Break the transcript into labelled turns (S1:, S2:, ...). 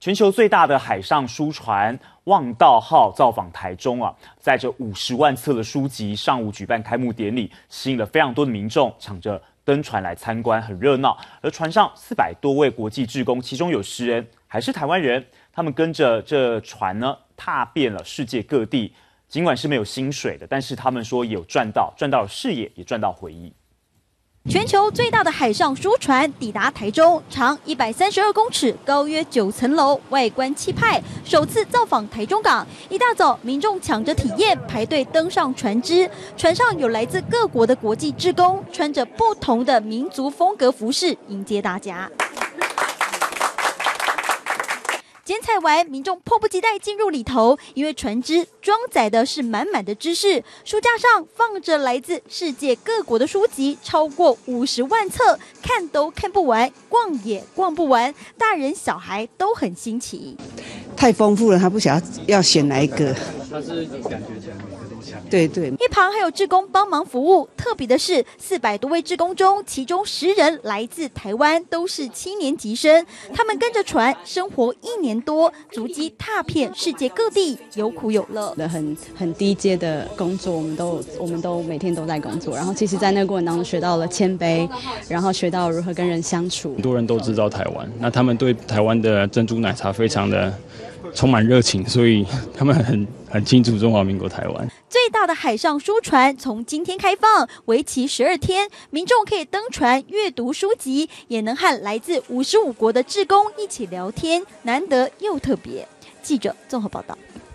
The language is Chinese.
S1: 全球最大的海上书船望道号造访台中啊，载着50万册的书籍，上午举办开幕典礼，吸引了非常多的民众抢着登船来参观，很热闹。而船上400多位国际志工，其中有10人还是台湾人，他们跟着这船呢，踏遍了世界各地。尽管是没有薪水的，但是他们说也有赚到了视野，也赚到回忆。
S2: 全球最大的海上书船抵达台中，长132公尺，高约9层楼，外观气派，首次造访台中港。一大早，民众抢着体验，排队登上船只。船上有来自各国的国际志工，穿着不同的民族风格服饰迎接大家。剪彩完，民众迫不及待进入里头，因为船只装载的是满满的知识，书架上放着来自世界各国的书籍，超过50万册，看都看不完，逛也逛不完，大人小孩都很新奇。
S3: 太丰富了，他不晓得要选哪一个。
S4: 他是感觉起来每个都像。
S3: 对对。
S2: 一旁还有志工帮忙服务，特别的是400多位志工中，其中10人来自台湾，都是7年级生。他们跟着船生活1年多，足迹踏遍世界各地，有苦有乐。
S5: 很低阶的工作，我们都每天都在工作。然后其实，在那个过程当中学到了谦卑，然后学到如何跟人相处。
S4: 很多人都知道台湾，那他们对台湾的珍珠奶茶非常的充满热情，所以他们很清楚中华民国台湾。
S2: 最大的海上书船从今天开放，为期12天，民众可以登船阅读书籍，也能和来自55国的志工一起聊天，难得又特别。记者综合报道。